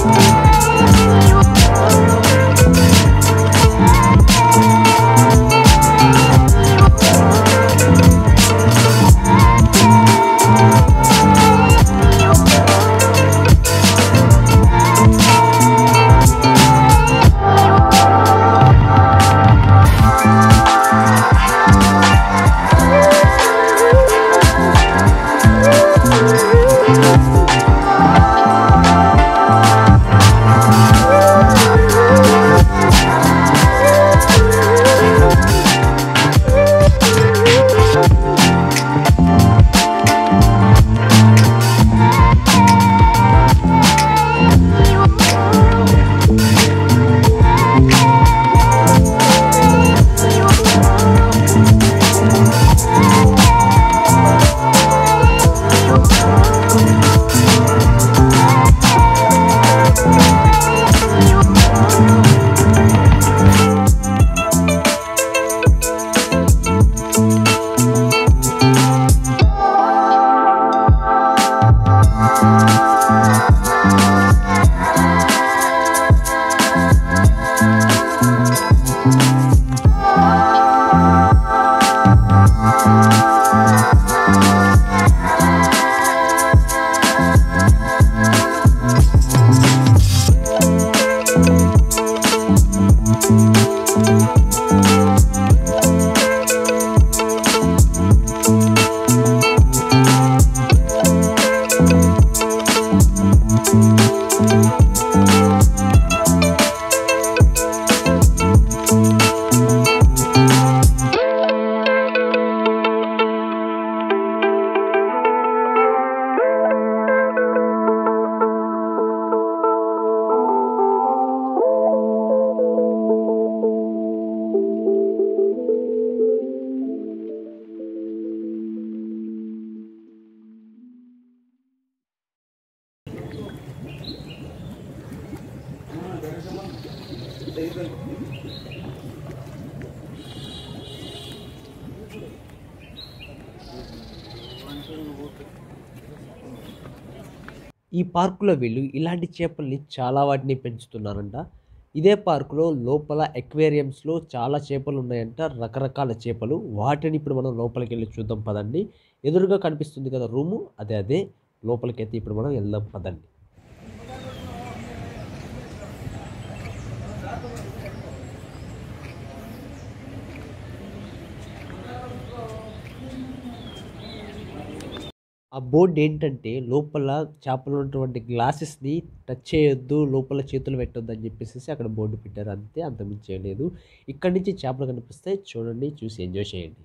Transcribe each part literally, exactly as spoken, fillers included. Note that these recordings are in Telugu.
ఈ పార్కులో వీళ్ళు ఇలాంటి చేపల్ని చాలా వాటిని పెంచుతున్నారంట. ఇదే పార్కులో లోపల అక్వేరియంస్‌లో చాలా చేపలు ఉన్నాయంట. రకరకాల చేపలు. వాటిని ఇప్పుడు మనం లోపలికెళ్ళి చూద్దాం పదండి. ఎదురుగా కనిపిస్తుంది కదా రూము. అదే అదే. లోపలికైతే ఇప్పుడు మనం వెళ్దాం పదండి. ఆ బోర్డ్ ఏంటంటే లోపల చేపలు ఉన్నటువంటి గ్లాసెస్‌ని టచ్ చేయొద్దు, లోపల చేతులు పెట్టొద్దు అని చెప్పేసేసి అక్కడ బోర్డ్ పెట్టారు అంతే. అంతకుమించి ఏం లేదు. ఇక్కడి నుంచి చేపలు కనిపిస్తాయి. చూడండి, చూసి ఎంజాయ్ చేయండి.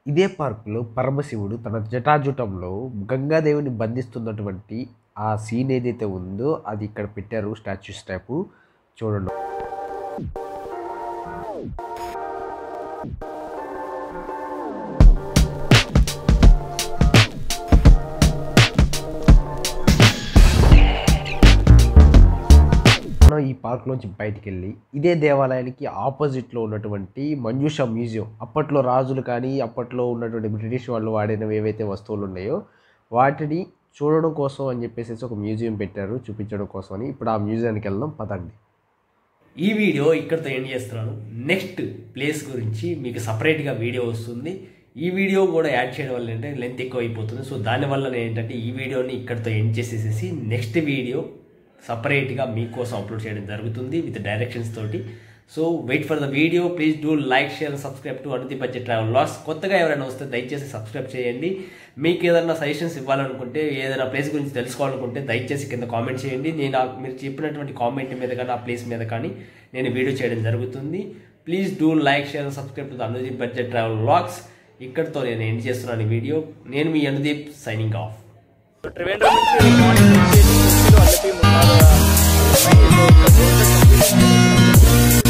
ఇదే పార్కులో పరమశివుడు తన జటాజుటంలో గంగాదేవిని బంధిస్తున్నటువంటి ఆ సీన్ ఏదైతే ఉందో అది ఇక్కడ పెట్టారు స్టాచ్యూస్ టైపు చూడండి. మనం ఈ పార్క్లోంచి బయటికి వెళ్ళి ఇదే దేవాలయానికి ఆపోజిట్లో ఉన్నటువంటి మంజుషా మ్యూజియం, అప్పట్లో రాజులు కానీ అప్పట్లో ఉన్నటువంటి బ్రిటిష్ వాళ్ళు వాడినవి ఏవైతే వస్తువులు ఉన్నాయో వాటిని చూడడం కోసం అని చెప్పేసి ఒక మ్యూజియం పెట్టారు చూపించడం కోసం అని. ఇప్పుడు ఆ మ్యూజియానికి వెళ్దాం పదండి. ఈ వీడియో ఇక్కడితో ఎండ్ చేస్తున్నాను. నెక్స్ట్ ప్లేస్ గురించి మీకు సపరేట్గా వీడియో వస్తుంది. ఈ వీడియో కూడా యాడ్ చేయడం వల్ల ఏంటంటే లెంత్ ఎక్కువ అయిపోతుంది. సో దానివల్ల ఏంటంటే ఈ వీడియోని ఇక్కడితో ఎండ్ చేసేసేసి నెక్స్ట్ వీడియో సపరేట్గా మీకోసం అప్లోడ్ చేయడం జరుగుతుంది విత్ డైరెక్షన్స్ తోటి. So wait for the video. Please do like share and subscribe to Anudeep budget travel vlogs. కొత్తగా ఎవరైనా వస్తే దయచేసి సబ్స్క్రైబ్ చేయండి. మీకు ఏదైనా సజెషన్స్ ఇవ్వాలనుకుంటే, ఏదైనా ప్లేస్ గురించి తెలుసుకోవాలనుకుంటే దయచేసి కింద కామెంట్ చేయండి. నేను మీరు చెప్పినటువంటి కామెంట్ మీద కానీ ఆ ప్లేస్ మీద కానీ నేను వీడియో చేయడం జరుగుతుంది. Please do like share and subscribe to the Anudeep budget travel vlogs. ఇక్కడితో నేను ఎండ్ చేస్తున్నాను ఈ వీడియో. నేను మీ అనుదీప్ సైనింగ్ ఆఫ్. ట్రివేంద్రం నుంచి మార్నింగ్ నుంచి అల్లటి మున్నార